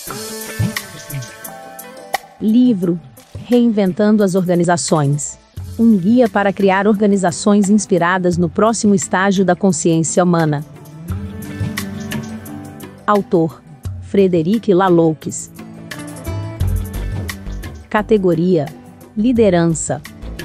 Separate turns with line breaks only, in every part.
Livro Reinventando as Organizações. Um guia para criar organizações inspiradas no próximo estágio da consciência humana. Autor: Frederic Laloux. Categoria: Liderança.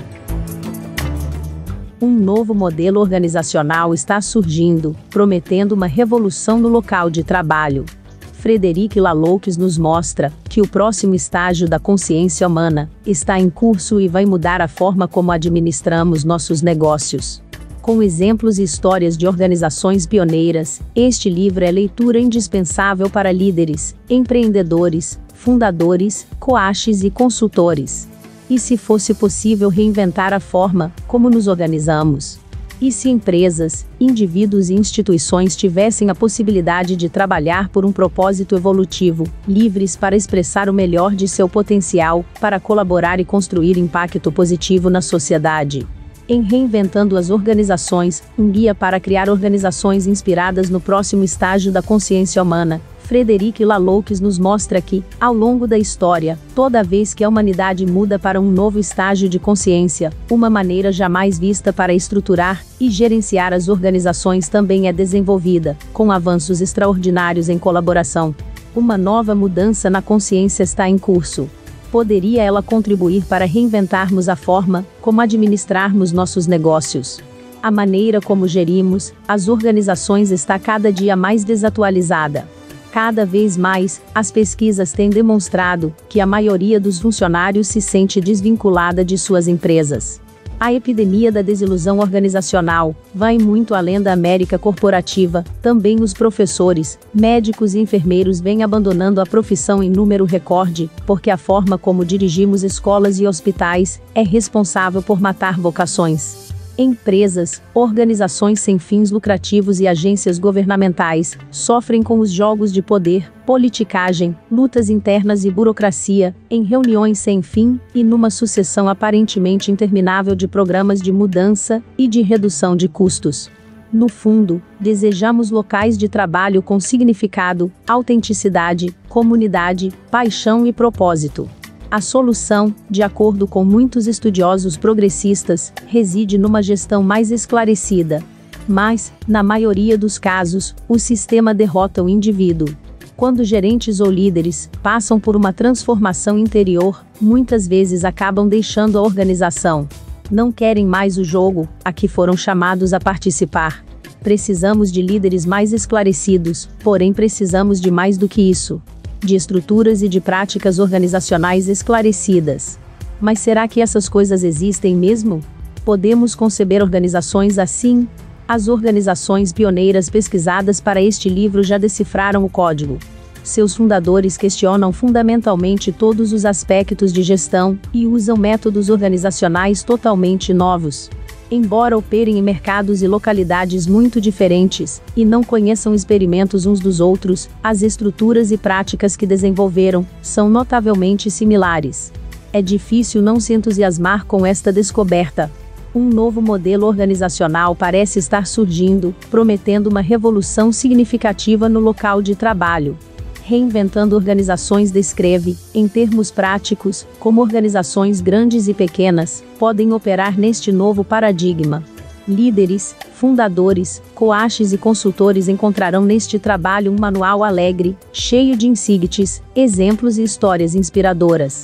Um novo modelo organizacional está surgindo, prometendo uma revolução no local de trabalho. Frederic Laloux nos mostra que o próximo estágio da consciência humana está em curso e vai mudar a forma como administramos nossos negócios. Com exemplos e histórias de organizações pioneiras, este livro é leitura indispensável para líderes, empreendedores, fundadores, coaches e consultores. E se fosse possível reinventar a forma como nos organizamos? E se empresas, indivíduos e instituições tivessem a possibilidade de trabalhar por um propósito evolutivo, livres para expressar o melhor de seu potencial, para colaborar e construir impacto positivo na sociedade? Em Reinventando as Organizações, um guia para criar organizações inspiradas no próximo estágio da consciência humana, Frederic Laloux nos mostra que, ao longo da história, toda vez que a humanidade muda para um novo estágio de consciência, uma maneira jamais vista para estruturar e gerenciar as organizações também é desenvolvida, com avanços extraordinários em colaboração. Uma nova mudança na consciência está em curso. Poderia ela contribuir para reinventarmos a forma como administrarmos nossos negócios? A maneira como gerimos as organizações está cada dia mais desatualizada. Cada vez mais, as pesquisas têm demonstrado que a maioria dos funcionários se sente desvinculada de suas empresas. A epidemia da desilusão organizacional vai muito além da América corporativa. Também os professores, médicos e enfermeiros vêm abandonando a profissão em número recorde, porque a forma como dirigimos escolas e hospitais é responsável por matar vocações. Empresas, organizações sem fins lucrativos e agências governamentais sofrem com os jogos de poder, politicagem, lutas internas e burocracia, em reuniões sem fim e numa sucessão aparentemente interminável de programas de mudança e de redução de custos. No fundo, desejamos locais de trabalho com significado, autenticidade, comunidade, paixão e propósito. A solução, de acordo com muitos estudiosos progressistas, reside numa gestão mais esclarecida. Mas, na maioria dos casos, o sistema derrota o indivíduo. Quando gerentes ou líderes passam por uma transformação interior, muitas vezes acabam deixando a organização. Não querem mais o jogo a que foram chamados a participar. Precisamos de líderes mais esclarecidos, porém precisamos de mais do que isso. De estruturas e de práticas organizacionais esclarecidas. Mas será que essas coisas existem mesmo? Podemos conceber organizações assim? As organizações pioneiras pesquisadas para este livro já decifraram o código. Seus fundadores questionam fundamentalmente todos os aspectos de gestão e usam métodos organizacionais totalmente novos. Embora operem em mercados e localidades muito diferentes, e não conheçam experimentos uns dos outros, as estruturas e práticas que desenvolveram são notavelmente similares. É difícil não se entusiasmar com esta descoberta. Um novo modelo organizacional parece estar surgindo, prometendo uma revolução significativa no local de trabalho. Reinventando Organizações descreve, em termos práticos, como organizações grandes e pequenas podem operar neste novo paradigma. Líderes, fundadores, coaches e consultores encontrarão neste trabalho um manual alegre, cheio de insights, exemplos e histórias inspiradoras.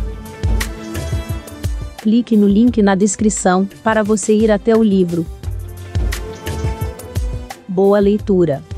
Clique no link na descrição para você ir até o livro. Boa leitura!